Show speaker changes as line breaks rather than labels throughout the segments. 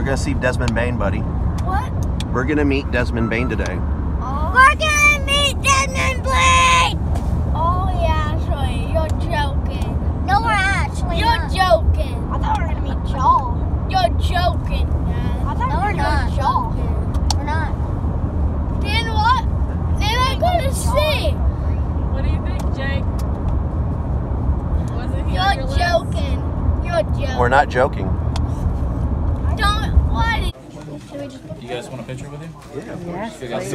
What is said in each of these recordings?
going to see Desmond Bane, buddy.
What?
We're going to meet Desmond Bane today.
Oh. We're going to meet Desmond Bane! Oh, yeah, actually. You're joking. No, we're actually You're joking. I thought we were going to meet Jaw. You're joking, Dad. I thought we're not. Jaw. We're not. Then what? Then I'm going to see.
What do you think, Jake? Wasn't he
You're joking. You're joking.
We're not joking.
Don't. What?
You guys want a picture with him?
Yeah.
Yes.
Congrats.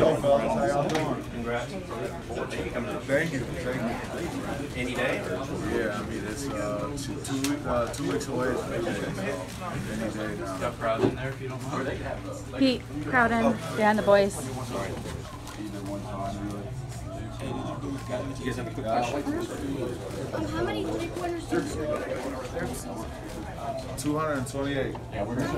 Thank you. Thank you.
Any day?
Yeah, I mean, it's 2 weeks away. Any day now.
Got Proud in there if you don't mind.
Pete, Crowden, behind the boys.
Either one time, really.
You guys have a quick question?
How many three-pointers did you score?
228.
Yeah, we're going to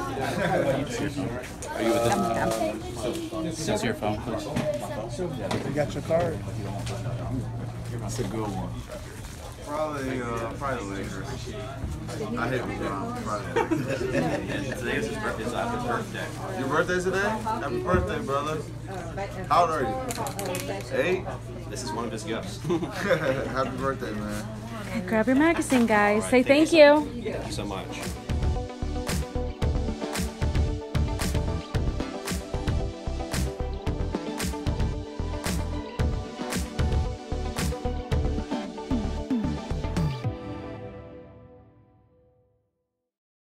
Are you with them? Says your phone, please.
You got your card? That's a good one. Probably later. I hit Friday.
Today is his birthday.
Your birthday today? Happy birthday, brother. How old are you? 8?
This is one of his gifts.
Happy birthday, man.
Grab your magazine, guys. Say thank you.
Thank you so much.